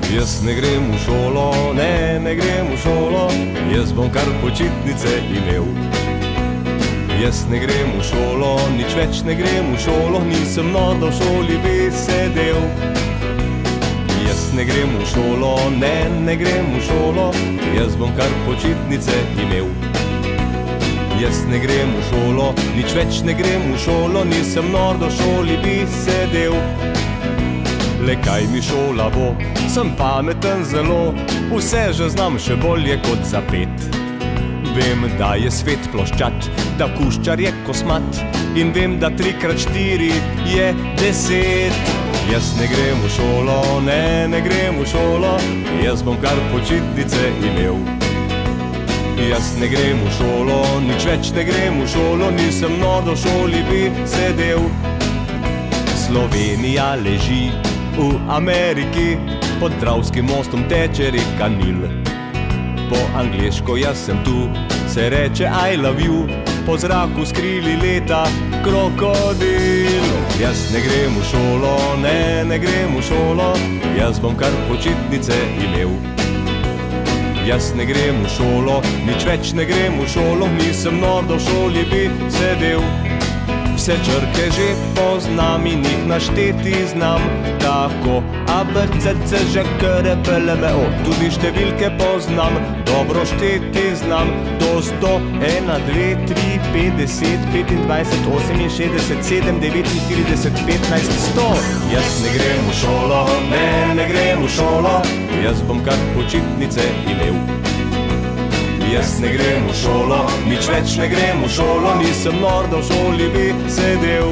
Jaz ne grem v šolo, ne grem v šolo, jaz bom kar počitnice imel. Jaz ne grem v šolo, nič več ne grem v šolo, nisem da v šoli bi sedel. Jaz ne grem v šolo, ne grem v šolo, jaz bom kar počitnice imel. Jaz ne grem v šolo, nič več ne grem v šolo, nisem da v šoli bi sedel. Le kaj mi šola bo, sem pameten zelo, vse že znam še bolje kot za pet. Vem, da je svet ploščat, da kuščar je kosmat in vem, da 3x4 je 10. Jaz ne grem v šolo, ne grem v šolo, jaz bom kar počitnice imel. Jaz ne grem v šolo, nič več ne grem v šolo, nisem da v šoli bi sedel. Slovenija leži v Ameriki, pod Dravskim mostom teče reka Nil. Po angleško jaz sem tu, se reče I love you, po zraku skrili leta krokodil. Jaz ne grem v šolo, ne grem v šolo, jaz bom kar počitnice imel. Jaz ne grem v šolo, nič več ne grem v šolo, nisem da v šoli bi sedel. Vse črke že poznam in jih našteti znam, tako A, B, C, C, Ž, K, R, P, L, M, O. Tudi številke poznam, dobro šteti znam, do 100, 1, 2, 3, 5, 10, 25, 68, 7, 49, 15, 100. Jaz ne grem v šolo, ne grem v šolo, jaz bom kar počitnice imel. Jaz ne grem v šolo, nič več ne grem v šolo, nisem da v šoli bi sedel.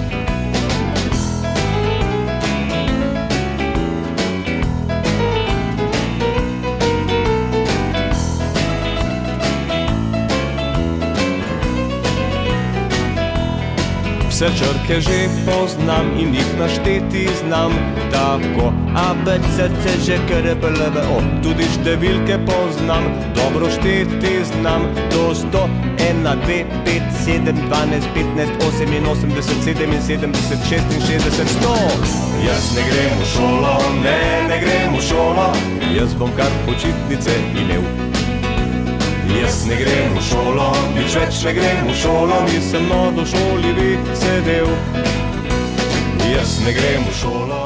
Vse črke že poznam in jih našteti znam, tako A, B, C, C, Ž, K, R, P, L, M, O. Tudi številke poznam, dobro šteti znam, do 100, 1, 2, 5, 7, 12, 15, 88, 77, 66, 100. Jaz ne grem v šolo, ne grem v šolo, jaz bom kar počitnice imel. Jaz ne grem v šolo, nič več ne grem v šolo, nisem da v šoli bi sedel. Jaz ne grem v šolo.